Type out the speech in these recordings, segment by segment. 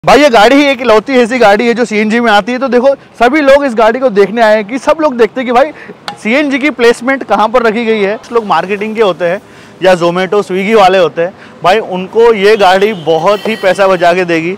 भाई ये गाड़ी ही एक इकलौती ऐसी गाड़ी है जो सीएनजी में आती है। तो देखो सभी लोग इस गाड़ी को देखने आए हैं कि सब लोग देखते हैं कि भाई सीएनजी की प्लेसमेंट कहाँ पर रखी गई है। लोग मार्केटिंग के होते हैं या जोमेटो स्विगी वाले होते हैं, भाई उनको ये गाड़ी बहुत ही पैसा बचा के देगी।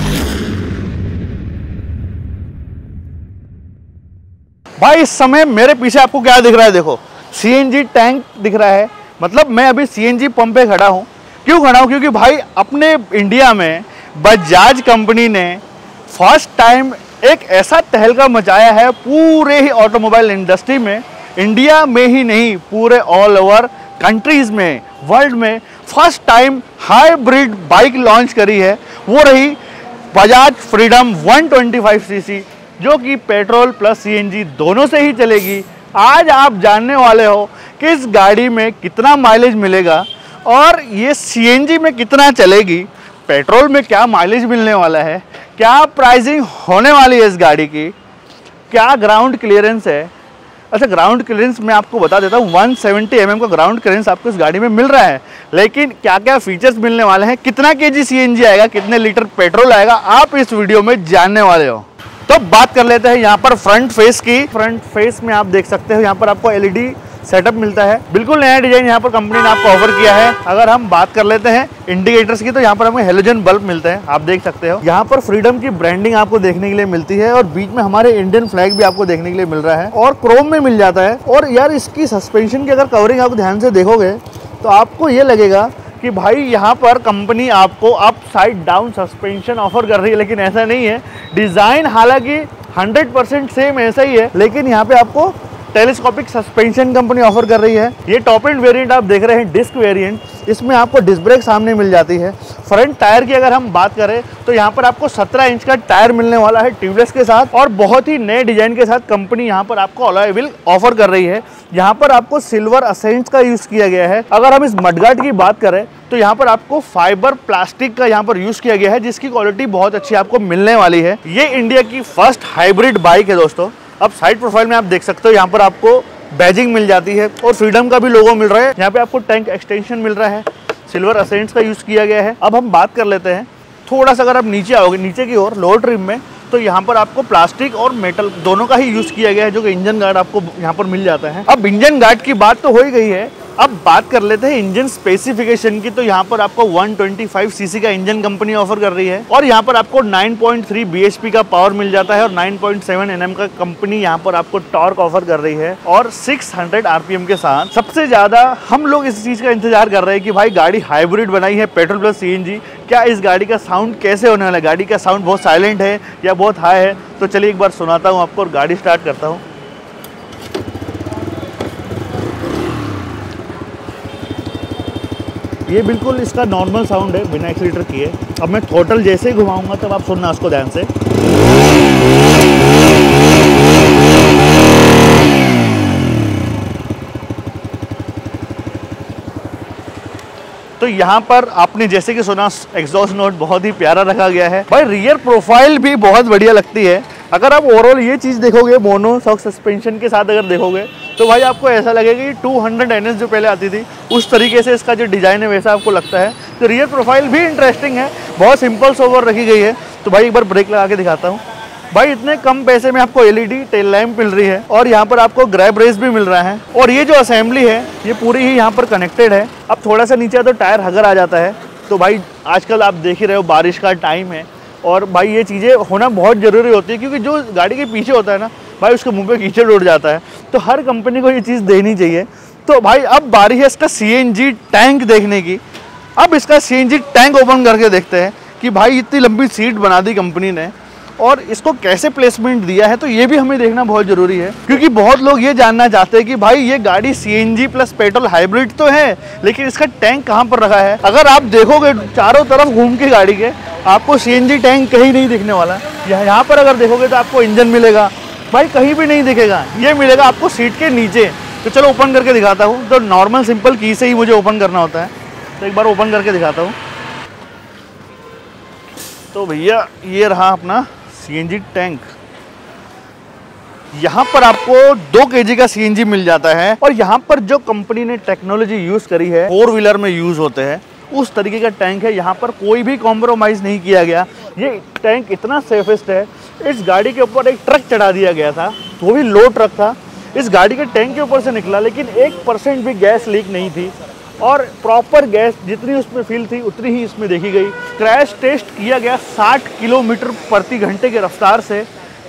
भाई इस समय मेरे पीछे आपको क्या दिख रहा है? देखो सीएनजी टैंक दिख रहा है। मतलब मैं अभी सीएनजी पंप पे खड़ा हूँ। क्यों खड़ा हूँ? क्योंकि भाई अपने इंडिया में बजाज कंपनी ने फर्स्ट टाइम एक ऐसा तहलका मचाया है पूरे ही ऑटोमोबाइल इंडस्ट्री में। इंडिया में ही नहीं, पूरे ऑल ओवर कंट्रीज में, वर्ल्ड में first time hybrid bike launch करी है। वो रही बजाज फ्रीडम 125 सीसी, जो कि पेट्रोल प्लस सीएनजी दोनों से ही चलेगी। आज आप जानने वाले हो कि इस गाड़ी में कितना माइलेज मिलेगा और ये सीएनजी में कितना चलेगी, पेट्रोल में क्या माइलेज मिलने वाला है, क्या प्राइसिंग होने वाली है इस गाड़ी की, क्या ग्राउंड क्लियरेंस है। अच्छा, ग्राउंड क्लियरेंस मैं आपको बता देता हूँ, 170 mm का ग्राउंड क्लियरेंस आपको इस गाड़ी में मिल रहा है। लेकिन क्या क्या फीचर्स मिलने वाले हैं, कितना केजी सीएनजी आएगा, कितने लीटर पेट्रोल आएगा, आप इस वीडियो में जानने वाले हो। तो बात कर लेते हैं यहाँ पर फ्रंट फेस की। फ्रंट फेस में आप देख सकते हो यहाँ पर आपको एलईडी सेटअप मिलता है। बिल्कुल नया डिजाइन यहाँ पर कंपनी ने आपको ऑफर किया है। अगर हम बात कर लेते हैं इंडिकेटर्स की, तो यहाँ पर हमें हेलोजन बल्ब मिलते हैं, आप देख सकते हो। यहाँ पर फ्रीडम की ब्रांडिंग आपको देखने के लिए मिलती है और बीच में हमारे इंडियन फ्लैग भी आपको देखने के लिए मिल रहा है और क्रोम में मिल जाता है। और यार इसकी सस्पेंशन की अगर कवरिंग आप ध्यान से देखोगे तो आपको ये लगेगा कि भाई यहाँ पर कंपनी आपको upside down suspension offer कर रही है, लेकिन ऐसा नहीं है। डिजाइन हालांकि 100% सेम ऐसा ही है, लेकिन यहाँ पे आपको टेलीस्कोपिक सस्पेंशन कंपनी ऑफर कर रही है। ये टॉप एंड वेरिएंट आप देख रहे हैं, डिस्क वेरिएंट। इसमें आपको डिस्क ब्रेक सामने मिल जाती है। फ्रंट टायर की अगर हम बात करें तो यहाँ पर आपको 17 इंच का टायर मिलने वाला है ट्यूबलेस के साथ और बहुत ही नए डिजाइन के साथ कंपनी यहाँ पर आपको अलॉय व्हील ऑफर कर रही है। यहाँ पर आपको सिल्वर असेंट्स का यूज किया गया है। अगर हम इस मडगार्ड की बात करें तो यहाँ पर आपको फाइबर प्लास्टिक का यहाँ पर यूज किया गया है, जिसकी क्वालिटी बहुत अच्छी आपको मिलने वाली है। ये इंडिया की फर्स्ट हाइब्रिड बाइक है दोस्तों। अब साइड प्रोफाइल में आप देख सकते हो यहाँ पर आपको बैजिंग मिल जाती है और फ्रीडम का भी लोगो मिल रहा है। यहाँ पे आपको टैंक एक्सटेंशन मिल रहा है, सिल्वर असेंट्स का यूज किया गया है। अब हम बात कर लेते हैं थोड़ा सा, अगर आप नीचे आओगे नीचे की ओर लोअर ट्रिम में, तो यहाँ पर आपको प्लास्टिक और मेटल दोनों का ही यूज किया गया है, जो कि इंजन गार्ड आपको यहाँ पर मिल जाता है। अब इंजन गार्ड की बात तो हो ही गई है, अब बात कर लेते हैं इंजन स्पेसिफिकेशन की। तो यहाँ पर आपको 125 सीसी का इंजन कंपनी ऑफर कर रही है और यहाँ पर आपको 9.3 bhp का पावर मिल जाता है और 9.7 Nm का कंपनी यहाँ पर आपको टॉर्क ऑफर कर रही है और 600 RPM के साथ। सबसे ज्यादा हम लोग इस चीज का इंतजार कर रहे हैं कि भाई गाड़ी हाइब्रिड बनाई है, पेट्रोल प्लस सीएनजी, क्या इस गाड़ी का साउंड कैसे होने वाला है। गाड़ी का साउंड बहुत साइलेंट है या बहुत हाई है? तो चलिए एक बार सुनाता हूँ आपको और गाड़ी स्टार्ट करता हूँ। ये बिल्कुल इसका नॉर्मल साउंड है बिना एक्सीलेटर किए। अब मैं थ्रोटल जैसे ही घुमाऊंगा तब आप सुनना उसको ध्यान से। तो यहाँ पर आपने जैसे कि सुना एग्जॉस्ट नोट बहुत ही प्यारा रखा गया है। भाई रियर प्रोफाइल भी बहुत बढ़िया लगती है। अगर आप ओवरऑल ये चीज़ देखोगे मोनो शॉक सस्पेंशन के साथ अगर देखोगे तो भाई आपको ऐसा लगेगा कि 200 NS जो पहले आती थी उस तरीके से इसका जो डिज़ाइन है वैसा आपको लगता है। तो रियर प्रोफाइल भी इंटरेस्टिंग है, बहुत सिंपल सोवर रखी गई है। तो भाई एक बार ब्रेक लगा के दिखाता हूँ। भाई इतने कम पैसे में आपको एलईडी टेल लैम्प मिल रही है और यहाँ पर आपको ग्रैब रेस भी मिल रहा है और ये जो असेंबली है ये पूरी ही यहाँ पर कनेक्टेड है। अब थोड़ा सा नीचे तो टायर हगर आ जाता है। तो भाई आजकल आप देख ही रहे हो बारिश का टाइम है और भाई ये चीज़ें होना बहुत ज़रूरी होती है, क्योंकि जो गाड़ी के पीछे होता है ना भाई उसके मुंह पे कीचड़ उड़ जाता है। तो हर कंपनी को ये चीज़ देनी चाहिए। तो भाई अब बारी है इसका सीएनजी टैंक देखने की। अब इसका सीएनजी टैंक ओपन करके देखते हैं कि भाई इतनी लंबी सीट बना दी कंपनी ने और इसको कैसे प्लेसमेंट दिया है। तो ये भी हमें देखना बहुत ज़रूरी है, क्योंकि बहुत लोग ये जानना चाहते हैं कि भाई ये गाड़ी सीएनजी प्लस पेट्रोल हाइब्रिड तो है, लेकिन इसका टैंक कहाँ पर रखा है। अगर आप देखोगे चारों तरफ घूम के गाड़ी के, आपको सीएनजी टैंक कहीं नहीं दिखने वाला। यहाँ पर अगर देखोगे तो आपको इंजन मिलेगा, भाई कहीं भी नहीं दिखेगा। ये मिलेगा आपको सीट के नीचे। तो चलो ओपन करके दिखाता हूँ। तो नॉर्मल सिंपल की से ही मुझे ओपन करना होता है, तो एक बार ओपन करके दिखाता हूँ। तो भैया ये रहा अपना सीएनजी टैंक। यहाँ पर आपको 2 kg का सीएनजी मिल जाता है और यहाँ पर जो कंपनी ने टेक्नोलॉजी यूज करी है 4 व्हीलर में यूज होते हैं उस तरीके का टैंक है। यहाँ पर कोई भी कॉम्प्रोमाइज नहीं किया गया। ये टैंक इतना सेफेस्ट है, इस गाड़ी के ऊपर एक ट्रक चढ़ा दिया गया था, वो भी लो ट्रक था, इस गाड़ी के टैंक के ऊपर से निकला, लेकिन 1% भी गैस लीक नहीं थी और प्रॉपर गैस जितनी उसमें फील थी उतनी ही इसमें देखी गई। क्रैश टेस्ट किया गया 60 किलोमीटर प्रति घंटे के रफ्तार से,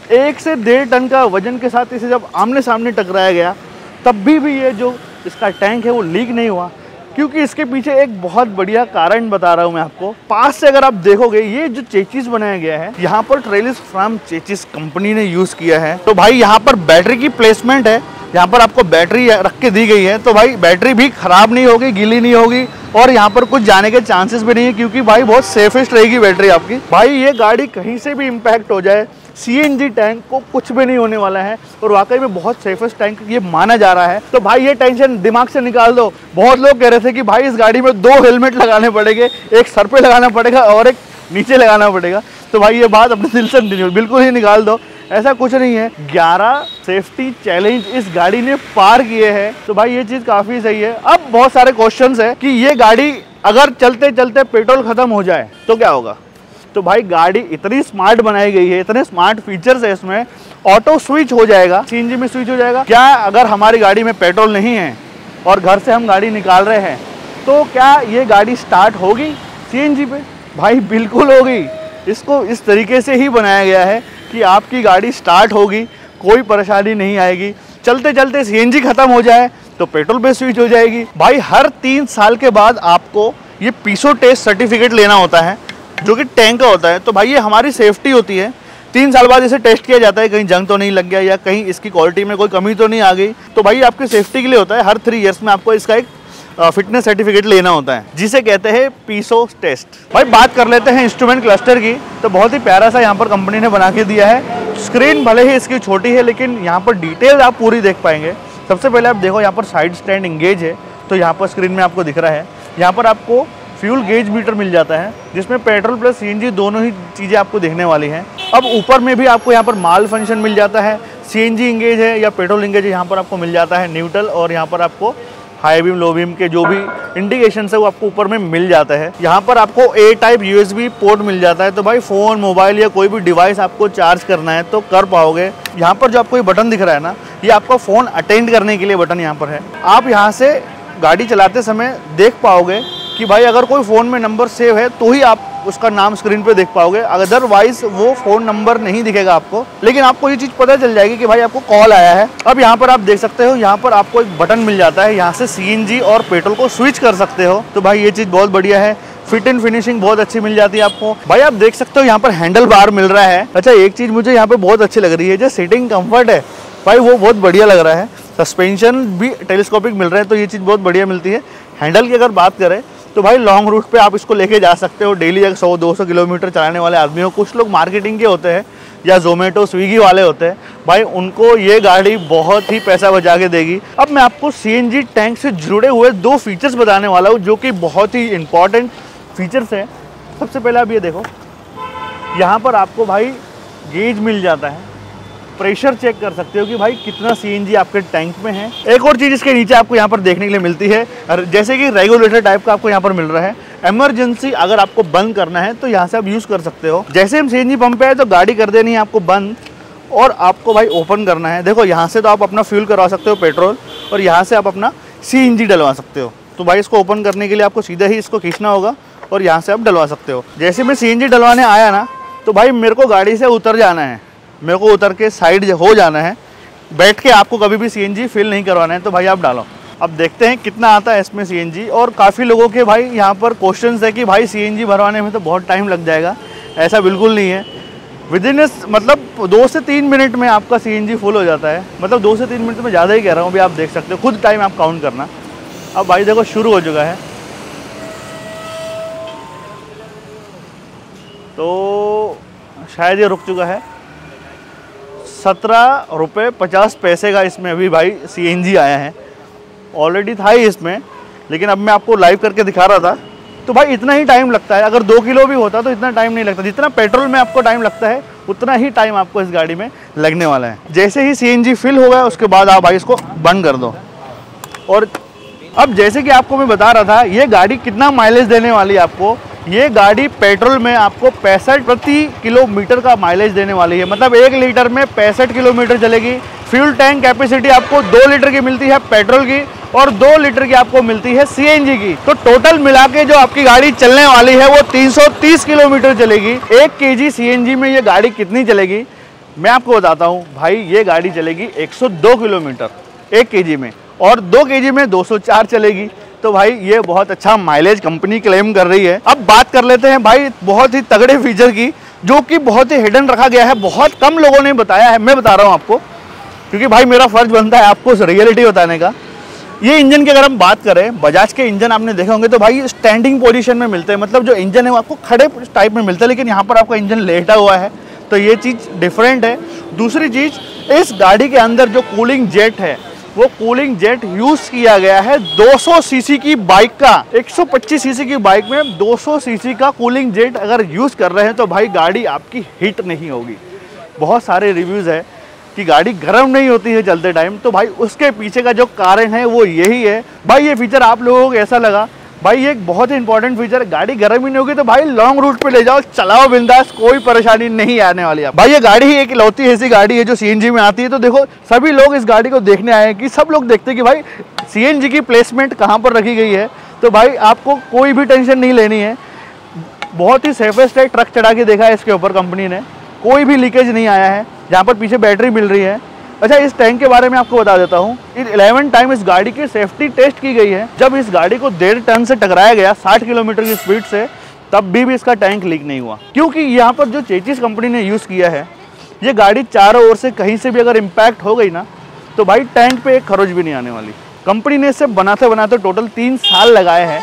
1 से 1.5 टन का वजन के साथ इसे जब आमने सामने टकराया गया तब भी ये जो इसका टैंक है वो लीक नहीं हुआ, क्योंकि इसके पीछे एक बहुत बढ़िया कारण बता रहा हूँ मैं आपको। पास से अगर आप देखोगे, ये जो चेचिस बनाया गया है यहाँ पर ट्रेलिस फ्रॉम चेचिस कंपनी ने यूज किया है। तो भाई यहाँ पर बैटरी की प्लेसमेंट है, यहाँ पर आपको बैटरी रख के दी गई है, तो भाई बैटरी भी खराब नहीं होगी, गीली नहीं होगी और यहाँ पर कुछ जाने के चांसेस भी नहीं है, क्योंकि भाई बहुत सेफेस्ट रहेगी बैटरी आपकी। भाई ये गाड़ी कहीं से भी इम्पैक्ट हो जाए, सीएनजी टैंक को कुछ भी नहीं होने वाला है और वाकई में बहुत सेफेस्ट टैंक ये माना जा रहा है। तो भाई ये टेंशन दिमाग से निकाल दो। बहुत लोग कह रहे थे कि भाई इस गाड़ी में 2 हेलमेट लगाने पड़ेंगे, एक सर पे लगाना पड़ेगा और एक नीचे लगाना पड़ेगा। तो भाई ये बात अपने दिल से बिल्कुल ही निकाल दो, ऐसा कुछ नहीं है। 11 सेफ्टी चैलेंज इस गाड़ी ने पार किए हैं, तो भाई ये चीज़ काफ़ी सही है। अब बहुत सारे क्वेश्चंस है कि ये गाड़ी अगर चलते चलते पेट्रोल खत्म हो जाए तो क्या होगा। तो भाई गाड़ी इतनी स्मार्ट बनाई गई है, इतने स्मार्ट फीचर्स है इसमें, ऑटो स्विच हो जाएगा, सीएनजी में स्विच हो जाएगा। क्या अगर हमारी गाड़ी में पेट्रोल नहीं है और घर से हम गाड़ी निकाल रहे हैं तो क्या ये गाड़ी स्टार्ट होगी सीएनजी पे? भाई बिल्कुल होगी। इसको इस तरीके से ही बनाया गया है कि आपकी गाड़ी स्टार्ट होगी, कोई परेशानी नहीं आएगी। चलते चलते सीएनजी खत्म हो जाए तो पेट्रोल पे स्विच हो जाएगी। भाई हर 3 साल के बाद आपको ये पीसो टेस्ट सर्टिफिकेट लेना होता है, जो कि टैंक का होता है। तो भाई ये हमारी सेफ्टी होती है, 3 साल बाद इसे टेस्ट किया जाता है, कहीं जंग तो नहीं लग गया या कहीं इसकी क्वालिटी में कोई कमी तो नहीं आ गई। तो भाई आपकी सेफ्टी के लिए होता है, हर 3 ईयर्स में आपको इसका एक फिटनेस सर्टिफिकेट लेना होता है, जिसे कहते हैं पीसो टेस्ट। भाई बात कर लेते हैं इंस्ट्रूमेंट क्लस्टर की, तो बहुत ही प्यारा सा यहाँ पर कंपनी ने बना के दिया है। स्क्रीन भले ही इसकी छोटी है, लेकिन यहाँ पर डिटेल आप पूरी देख पाएंगे। सबसे पहले आप देखो, यहाँ पर साइड स्टैंड इंगेज है, तो यहाँ पर स्क्रीन में आपको दिख रहा है। यहाँ पर आपको फ्यूल गेज मीटर मिल जाता है, जिसमें पेट्रोल प्लस सीएनजी दोनों ही चीज़ें आपको देखने वाली हैं। अब ऊपर में भी आपको यहाँ पर माल फंक्शन मिल जाता है, सीएनजी इंगेज है या पेट्रोल इंगेज है, यहाँ पर आपको मिल जाता है न्यूट्रल, और यहाँ पर आपको हाई बीम लो बीम के जो भी इंडिकेशन है वो आपको ऊपर में मिल जाता है। यहाँ पर आपको ए टाइप यूएसबी पोर्ट मिल जाता है, तो भाई फ़ोन, मोबाइल या कोई भी डिवाइस आपको चार्ज करना है तो कर पाओगे। यहाँ पर जो आपको ये बटन दिख रहा है ना, ये आपका फ़ोन अटेंड करने के लिए बटन यहाँ पर है। आप यहाँ से गाड़ी चलाते समय देख पाओगे कि भाई अगर कोई फ़ोन में नंबर सेव है तो ही आप उसका नाम स्क्रीन पे देख पाओगे, अदरवाइज वो फ़ोन नंबर नहीं दिखेगा आपको। लेकिन आपको ये चीज़ पता चल जाएगी कि भाई आपको कॉल आया है। अब यहाँ पर आप देख सकते हो, यहाँ पर आपको एक बटन मिल जाता है, यहाँ से सीएनजी और पेट्रोल को स्विच कर सकते हो। तो भाई ये चीज़ बहुत बढ़िया है। फिट एंड फिनिशिंग बहुत अच्छी मिल जाती है आपको। भाई आप देख सकते हो यहाँ पर हैंडल बार मिल रहा है। अच्छा, एक चीज़ मुझे यहाँ पर बहुत अच्छी लग रही है, जो सीटिंग कम्फर्ट है भाई वो बहुत बढ़िया लग रहा है। सस्पेंशन भी टेलीस्कोपिक मिल रहा है, तो ये चीज़ बहुत बढ़िया मिलती है। हैंडल की अगर बात करें तो भाई लॉन्ग रूट पे आप इसको लेके जा सकते हो। डेली अगर 100-200 किलोमीटर चलाने वाले आदमी हो, कुछ लोग मार्केटिंग के होते हैं या जोमेटो स्विगी वाले होते हैं, भाई उनको ये गाड़ी बहुत ही पैसा बचा के देगी। अब मैं आपको सीएनजी टैंक से जुड़े हुए 2 फीचर्स बताने वाला हूँ, जो कि बहुत ही इंपॉर्टेंट फीचर्स हैं। सबसे पहले आप ये देखो, यहाँ पर आपको भाई गेज मिल जाता है, प्रेशर चेक कर सकते हो कि भाई कितना सीएनजी आपके टैंक में है। एक और चीज़ इसके नीचे आपको यहाँ पर देखने के लिए मिलती है, जैसे कि रेगुलेटर टाइप का आपको यहाँ पर मिल रहा है। इमरजेंसी अगर आपको बंद करना है तो यहाँ से आप यूज़ कर सकते हो। जैसे हम सीएनजी पंप पे आए तो गाड़ी कर देनी है आपको बंद, और आपको भाई ओपन करना है। देखो यहाँ से तो आप अपना फ्यूल करवा सकते हो पेट्रोल, और यहाँ से आप अपना सीएनजी डलवा सकते हो। तो भाई इसको ओपन करने के लिए आपको सीधा ही इसको खींचना होगा और यहाँ से आप डलवा सकते हो। जैसे मैं सीएनजी डलवाने आया ना, तो भाई मेरे को गाड़ी से उतर जाना है, मेरे को उतर के साइड हो जाना है, बैठ के आपको कभी भी सीएनजी फिल नहीं करवाना है। तो भाई आप डालो। अब देखते हैं कितना आता है इसमें सीएनजी। और काफ़ी लोगों के भाई यहाँ पर क्वेश्चंस है कि भाई सीएनजी भरवाने में तो बहुत टाइम लग जाएगा। ऐसा बिल्कुल नहीं है, विदिन मतलब 2 से 3 मिनट में आपका सीएनजी फुल हो जाता है। मतलब 2 से 3 मिनट में ज़्यादा ही कह रहा हूँ, अभी आप देख सकते हो, खुद टाइम आप काउंट करना। अब भाई देखो शुरू हो चुका है, तो शायद ये रुक चुका है। 17 रुपये 50 पैसे का इसमें अभी भाई सीएनजी आया है। ऑलरेडी था ही इसमें, लेकिन अब मैं आपको लाइव करके दिखा रहा था। तो भाई इतना ही टाइम लगता है, अगर 2 किलो भी होता तो इतना टाइम नहीं लगता। जितना पेट्रोल में आपको टाइम लगता है उतना ही टाइम आपको इस गाड़ी में लगने वाला है। जैसे ही सीएनजी फिल हो गया उसके बाद आप भाई इसको बंद कर दो। और अब जैसे कि आपको मैं बता रहा था, ये गाड़ी कितना माइलेज देने वाली है आपको, ये गाड़ी पेट्रोल में आपको 65 प्रति किलोमीटर का माइलेज देने वाली है, मतलब 1 लीटर में 65 किलोमीटर चलेगी। फ्यूल टैंक कैपेसिटी आपको 2 लीटर की मिलती है पेट्रोल की और 2 लीटर की आपको मिलती है सीएनजी की। तो टोटल मिला के जो आपकी गाड़ी चलने वाली है वो 330 किलोमीटर चलेगी। 1 केजी सीएनजी में ये गाड़ी कितनी चलेगी मैं आपको बताता हूँ भाई। ये गाड़ी चलेगी 102 किलोमीटर 1 केजी में, और 2 केजी में 204 चलेगी। तो भाई ये बहुत अच्छा माइलेज कंपनी क्लेम कर रही है। अब बात कर लेते हैं भाई बहुत ही तगड़े फीचर की, जो कि बहुत ही हिडन रखा गया है, बहुत कम लोगों ने बताया है। मैं बता रहा हूँ आपको, क्योंकि भाई मेरा फर्ज बनता है आपको रियलिटी बताने का। ये इंजन की अगर हम बात करें, बजाज के इंजन आपने देखे होंगे तो भाई स्टैंडिंग पोजीशन में मिलते हैं, मतलब जो इंजन है वो आपको खड़े टाइप में मिलता है, लेकिन यहाँ पर आपका इंजन लेटा हुआ है, तो ये चीज़ डिफरेंट है। दूसरी चीज़, इस गाड़ी के अंदर जो कूलिंग जेट है वो कूलिंग जेट यूज किया गया है 200 सीसी की बाइक का। 125 सीसी की बाइक में 200 सीसी का कूलिंग जेट अगर यूज कर रहे हैं तो भाई गाड़ी आपकी हीट नहीं होगी। बहुत सारे रिव्यूज है कि गाड़ी गर्म नहीं होती है चलते टाइम, तो भाई उसके पीछे का जो कारण है वो यही है। भाई ये फीचर आप लोगों को कैसा लगा? भाई ये एक बहुत ही इंपॉर्टेंट फीचर है। गाड़ी गर्म ही नहीं होगी तो भाई लॉन्ग रूट पे ले जाओ, चलाओ बिंदास, कोई परेशानी नहीं आने वाली है। भाई ये गाड़ी ही एक इकलौती ऐसी गाड़ी है जो सीएनजी में आती है। तो देखो सभी लोग इस गाड़ी को देखने आए हैं कि सब लोग देखते हैं कि भाई सीएनजी की प्लेसमेंट कहाँ पर रखी गई है। तो भाई आपको कोई भी टेंशन नहीं लेनी है। बहुत ही सेफेस्ट है, ट्रक चढ़ा के देखा है इसके ऊपर कंपनी ने, कोई भी लीकेज नहीं आया है। जहाँ पर पीछे बैटरी मिल रही है। अच्छा, इस टैंक के बारे में आपको बता देता हूँ। 11 टाइम इस गाड़ी की सेफ्टी टेस्ट की गई है। जब इस गाड़ी को 1.5 टन से टकराया गया 60 किलोमीटर की स्पीड से, तब भी इसका टैंक लीक नहीं हुआ, क्योंकि यहाँ पर जो चेचिस कंपनी ने यूज़ किया है, ये गाड़ी चारों ओर से कहीं से भी अगर इम्पैक्ट हो गई ना तो भाई टैंक पे एक खरोच भी नहीं आने वाली। कंपनी ने इसे बनाते बनाते टोटल 3 साल लगाए हैं।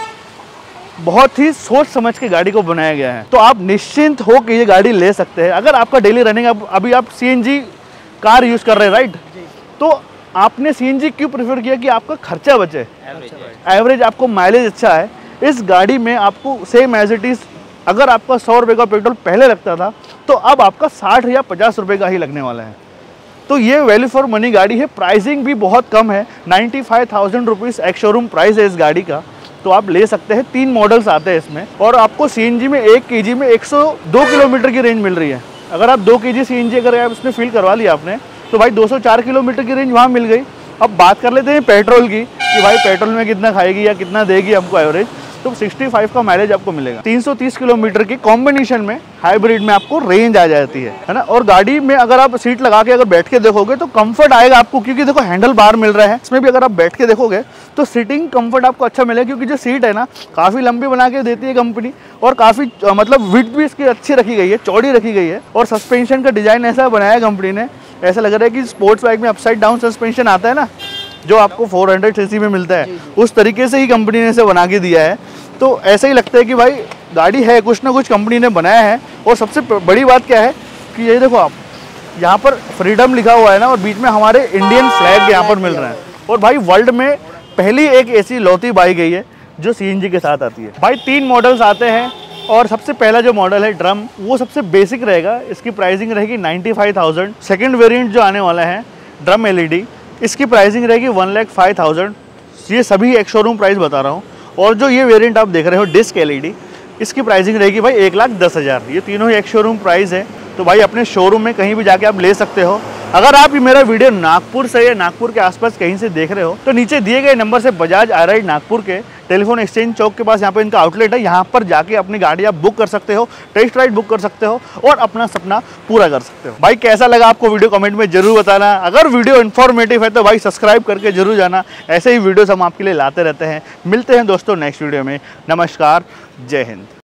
बहुत ही सोच समझ के गाड़ी को बनाया गया है। तो आप निश्चिंत हो कि ये गाड़ी ले सकते हैं। अगर आपका डेली रनिंग, अभी आप सीएनजी कार यूज कर रहे हैं राइट, तो आपने सीएनजी क्यों प्रेफर किया कि आपका खर्चा बचे, एवरेज आपको माइलेज अच्छा है। इस गाड़ी में आपको सेम एज इट इज, अगर आपका 100 रुपये का पेट्रोल पहले लगता था तो अब आपका 60 या 50 रुपये का ही लगने वाला है। तो ये वैल्यू फॉर मनी गाड़ी है। प्राइसिंग भी बहुत कम है, 95,000 रुपीज़ एक्स शोरूम प्राइस है इस गाड़ी का। तो आप ले सकते हैं। 3 मॉडल्स आते हैं इसमें, और आपको सीएनजी में 1 केजी में 102 किलोमीटर की रेंज मिल रही है। अगर आप 2 केजी सीएनजी अगर आप इसमें फिल करवा लिया आपने तो भाई 204 किलोमीटर की रेंज वहाँ मिल गई। अब बात कर लेते हैं पेट्रोल की कि भाई पेट्रोल में कितना खाएगी या कितना देगी हमको एवरेज। तो 65 का माइलेज आपको मिलेगा। 330 किलोमीटर की कॉम्बिनेशन में हाइब्रिड में आपको रेंज आ जाती है ना। और गाड़ी में अगर आप सीट लगा के अगर बैठ के देखोगे तो कंफर्ट आएगा आपको, क्योंकि देखो हैंडल बार मिल रहा है इसमें भी। अगर आप बैठ के देखोगे तो सीटिंग कंफर्ट आपको अच्छा मिलेगा, क्योंकि जो सीट है ना काफ़ी लंबी बना के देती है कंपनी, और काफ़ी मतलब विड्थ भी इसकी अच्छी रखी गई है, चौड़ी रखी गई है। और सस्पेंशन का डिज़ाइन ऐसा बनाया कंपनी ने, ऐसा लग रहा है कि स्पोर्ट्स बाइक में अपसाइड डाउन सस्पेंशन आता है ना, जो आपको 400 सीसी में मिलता है, उस तरीके से ही कंपनी ने इसे बना के दिया है। तो ऐसा ही लगता है कि भाई गाड़ी है, कुछ ना कुछ कंपनी ने बनाया है। और सबसे बड़ी बात क्या है कि ये देखो आप, यहाँ पर फ्रीडम लिखा हुआ है ना, और बीच में हमारे इंडियन फ्लैग यहाँ पर मिल रहे हैं। और भाई वर्ल्ड में पहली एक ऐसी लौती बाइक है ये जो सीएनजी के साथ आती है। भाई 3 मॉडल्स आते हैं, और सबसे पहला जो मॉडल है ड्रम, वो सबसे बेसिक रहेगा। इसकी प्राइसिंग रहेगी 95,000। सेकेंड वेरिएंट जो आने वाला है ड्रम एलईडी, इसकी प्राइसिंग रहेगी 1,05,000। ये सभी एक शोरूम प्राइस बता रहा हूँ। और जो ये वेरिएंट आप देख रहे हो डिस्क एलईडी, इसकी प्राइसिंग रहेगी भाई 1,10,000। ये तीनों ही एक शोरूम प्राइस है। तो भाई अपने शोरूम में कहीं भी जाके आप ले सकते हो। अगर आप मेरा वीडियो नागपुर से या नागपुर के आसपास कहीं से देख रहे हो तो नीचे दिए गए नंबर से बजाज आर-राइड नागपुर के टेलीफोन एक्सचेंज चौक के पास यहाँ पे इनका आउटलेट है, यहाँ पर जाके अपनी गाड़ी आप बुक कर सकते हो, टेस्ट राइड बुक कर सकते हो और अपना सपना पूरा कर सकते हो। भाई कैसा लगा आपको वीडियो कमेंट में जरूर बताना। अगर वीडियो इन्फॉर्मेटिव है तो भाई सब्सक्राइब करके जरूर जाना। ऐसे ही वीडियोस हम आपके लिए लाते रहते हैं। मिलते हैं दोस्तों नेक्स्ट वीडियो में। नमस्कार, जय हिंद।